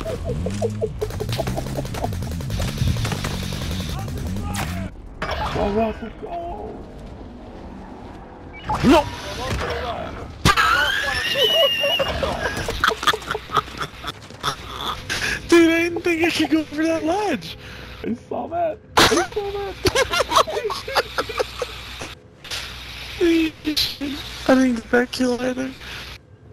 Go, Waffle, go! No! Dude, I didn't think I could go for that ledge! I saw that! I saw that! I didn't get that kill either.